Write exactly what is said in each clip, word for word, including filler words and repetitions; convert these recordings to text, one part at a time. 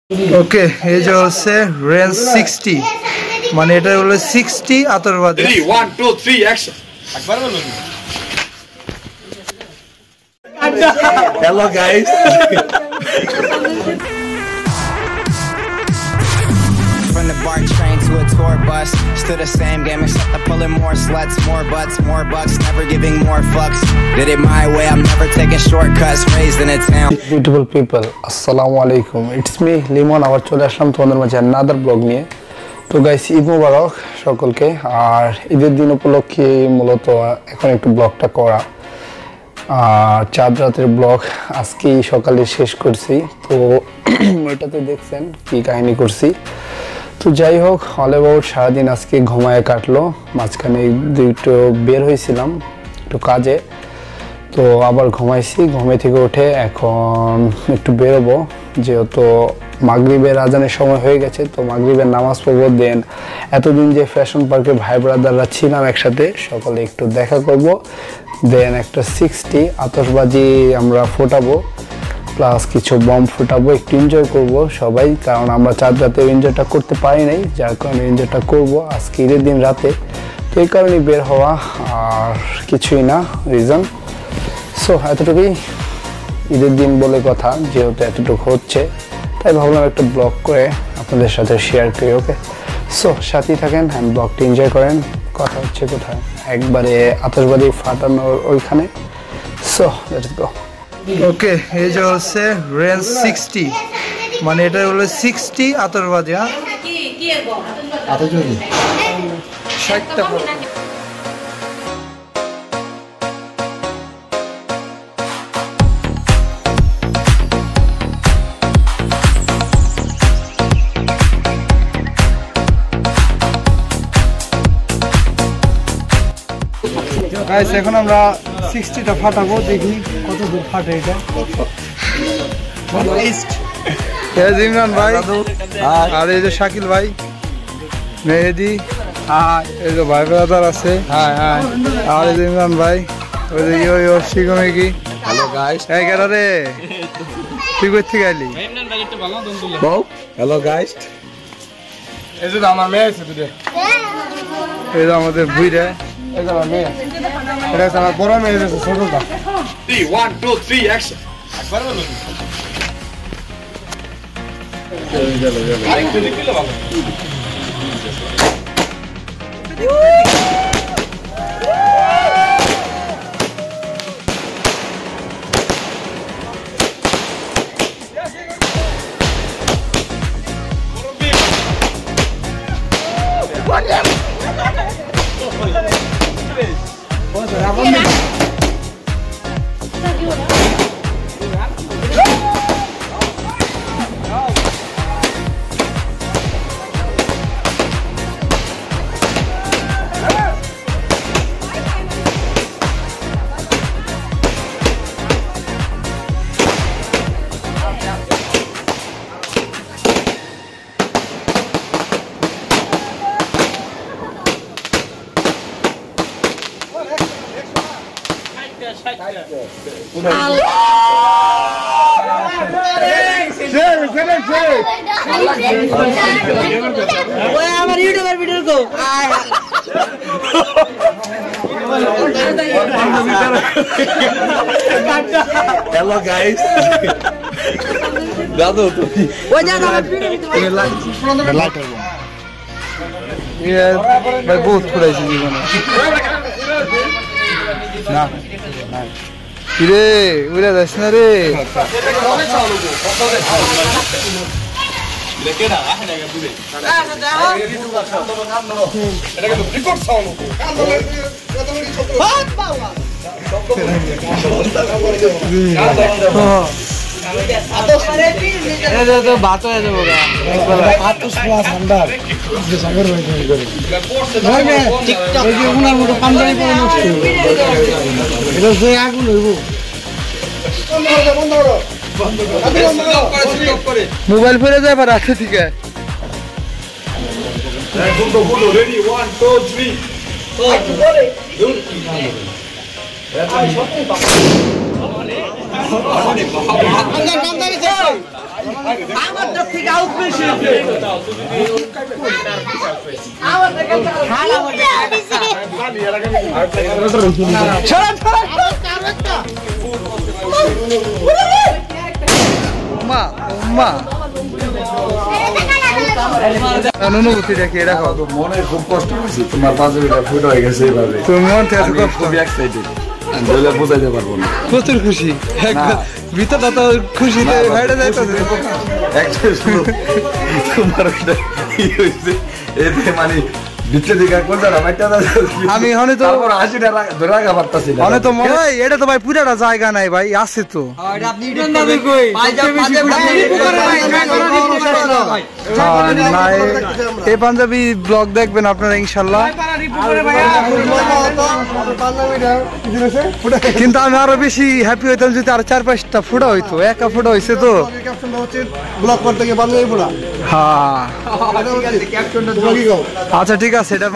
ওকে, এই যে হচ্ছে রেঞ্জ সিক্সটি, মানে এটা হলো সিক্সটি আতরবাদী। One two three action. Hello guys, from the BART train to a tour bus, still the same game except I'm pulling more sluts, more butts, more bucks, never giving more fucks. Did it my way, I'm never taking shortcuts. Raised in a town. Beautiful people, assalamu alaikum. It's me LeeMon. আবার চলে আসলাম তোমাদের মাঝে another blog নিয়ে। তো guys, Eid মোবারক সকলকে। আর ঈদের দিন উপলক্ষে মূলত এখন একটু ব্লগটা করা, আর চাঁদ রাতের ব্লগ আজকেই সকালে শেষ করছি। তো ওইটাতে দেখছেন কি কাহিনী করছি। তো যাই হোক, অল অ্যাবাউট সারাদিন আজকে ঘুমায় কাটলো। মাঝখানে দুটো বের হয়েছিলাম একটু কাজে, তো আবার ঘুমাইছি। ঘুমে থেকে উঠে এখন একটু বেরোবো, যেহেতু মাগরিবের আজানের সময় হয়ে গেছে। তো মাগরিবের নামাজ পড়বো, দেন এতদিন যে ফ্যাশন পার্কে ভাই ব্রাদাররা ছিলাম একসাথে, সকালে একটু দেখা করব, দেন একটা সিক্সটি আতশবাজি আমরা ফোটাবো, প্লাস কিছু বম ফোটাবো, একটু এনজয় করব সবাই, কারণ আমরা চাঁদ রাতে এনজয়টা করতে পারি নাই, যার কারণে এনজয়টা করব আজকে ঈদের দিন রাতে। তো এই কারণে বের হওয়া, আর কিছুই না রিজন। সো এতটুকুই, ঈদের দিন বলে কথা, যেহেতু এতটুকু হচ্ছে তাই ভাবলাম একটা ব্লগ করে আপনাদের সাথে শেয়ার করি। ওকে, সো সাথেই থাকেন অ্যান্ড ব্লগটি এনজয় করেন। কথা হচ্ছে কোথায়, একবারে আতশবাজি ফাটানোর ওইখানে। So let's go. ওকে, এই যে হচ্ছে রেঞ্জ সিক্সটি, মানে এটা হলো সিক্সটি আতশবাজি। হ্যাঁ, আতশবাজি ষাটটা। গাইস, এখন আমরা সিক্সটিটা ফাটাবো, দেখি কত দূর ফাটে এটা। ইমরান ভাই, আর এই যে শাকিল ভাই, মেহেদি, এই যে ভাই ব্রাদার আছে, আর এই যে ইমরান ভাই, ওই যে ইয়ো ইয়ো শিগমেকি। হ্যালো গাইস, এই কেন রে তুই কই থেকে আইলি? হ্যালো গাইস, এই যে আমার মেয়ে আছে দুটো, এই যে আমাদের বুইরা, এই যে আমার মেয়ে, এটা আমার বড় মেয়ে আছে ছোটটা। One two three action. একবার বলুন। চলো চলো, আরেকটু দেখলে ভালো। আমার ইউটিউবের ভিডিও কো হ্যালো গাইস, দাদু ওই যা আমার ভিডিও লাইট হবে ইয়ে ভাই, বহুত ফুরাইছি জীবনে না না। কিরে উড়ে যাস না রে। ভাত হয়ে যাবো আগুন হইব। মোবাইল ফেলে যায় বা রাখছে, ঠিক আছে। আমার তো ঠিক আউট বেশি আমার থেকে খালা ছড়া ছড়া কারটা মা মা অনুভূতি দেখি দেখো মনে খুব কষ্ট হয়েছে তোমার পাঁচবিটা ফুট হয়ে গেছে এইভাবে তুমি মন থেকে কষ্ট খুবই এক্সাইটেড বলে বোঝাইতে পারবো না প্রচুর খুশি ভিতরটা তো খুশিতে বাইরে যাইতেছে তোমার কি হয়েছে এতে মানে বিচ্ছে দিকে কোনটা রামাইটা আমি হনে তো তারপর হাসিটা ধরে রাখা পারতাছি না হনে তো মনে হয় এটা তো ভাই পুরাটা জায়গা নাই ভাই আছে তো এটা আপনি ইডন দাবি কই নাই এই পাঞ্জাবি ব্লগ দেখবেন আপনারা ইনশাআল্লাহ কিন্তু আমি আরো বেশি হ্যাপি হইতাম যদি আর চার পাঁচটা ফুটা হইতো একা ফুটা হইছে তো ব্লগ করতে গিয়ে বাংলায় পড়া হ্যাঁ আচ্ছা ঠিক আছে এটা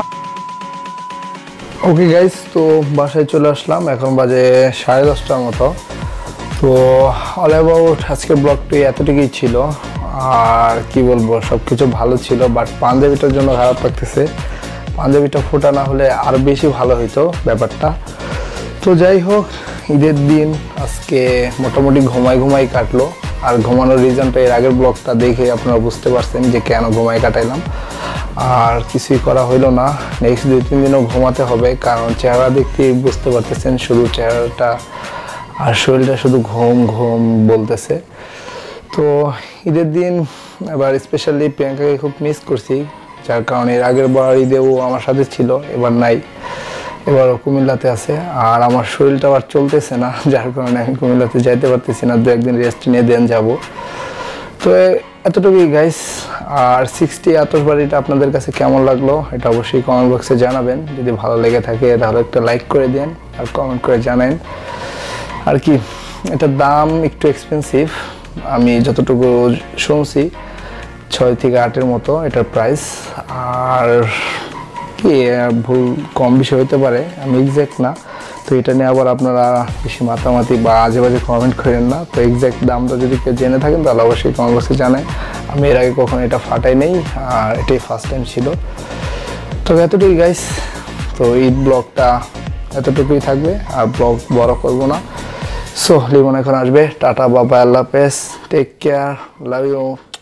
ওকে গাইস তো বাসায় চলে আসলাম এখন বাজে সাড়ে দশটার মতো তো অল অ্যাবাউট আজকের ব্লগটি এতটুকুই ছিল আর কি বলবো সব কিছু ভালো ছিল বাট পাঞ্জাবিটার জন্য খারাপ লাগতেছে পাঞ্জাবিটা ফোটা না হলে আরও বেশি ভালো হইতো ব্যাপারটা তো যাই হোক ঈদের দিন আজকে মোটামুটি ঘুমাই ঘুমাই কাটলো আর ঘুমানোর রিজনটা এর আগের ব্লগটা দেখে আপনারা বুঝতে পারছেন যে কেন ঘুমাই কাটাইলাম আর কিছুই করা হইলো না নেক্সট দুই তিন দিনও ঘুমাতে হবে কারণ চেহারা দেখতে বুঝতে পারতেছেন শুধু চেহারাটা আর শরীরটা শুধু ঘুম ঘুম বলতেছে তো ঈদের দিন এবার স্পেশালি প্রিয়াঙ্কাকে খুব মিস করছি যার কারণে এর আগের বার ঈদেও আমার সাথে ছিল এবার নাই এবারও কুমিল্লাতে আছে আর আমার শরীরটা আবার চলতেছে না যার কারণে আমি কুমিল্লাতে যাইতে পারতেছি না দু একদিন রেস্ট নিয়ে দেন যাব তো এতটুকুই গাইস আর সিক্সটি আতশবাড়িটা আপনাদের কাছে কেমন লাগলো এটা অবশ্যই কমেন্ট বক্সে জানাবেন যদি ভালো লেগে থাকে তাহলে একটা লাইক করে দেন আর কমেন্ট করে জানান আর কি এটার দাম একটু এক্সপেন্সিভ আমি যতটুকু শুনছি ছয় থেকে আটের মতো এটার প্রাইস আর কি ভুল কম বেশি হতে পারে আমি এক্স্যাক্ট না তো এটা নিয়ে আবার আপনারা বেশি মাতামাতি বা আজে বাজে কমেন্ট করেন না তো এক্স্যাক্ট দামটা যদি কেউ জেনে থাকেন তাহলে অবশ্যই কমেন্ট বক্সে জানায় আমি এর আগে কখনো এটা ফাটাই নেই আর এটাই ফার্স্ট টাইম ছিল তো এতটুকুই গাইস তো এই ব্লগটা এতটুকুই থাকবে আর ব্লগ বড় করব না সো লিমন এখন আসবে টাটা বাবা আল্লাহ হাফেজ টেক কেয়ার লাভ ইউ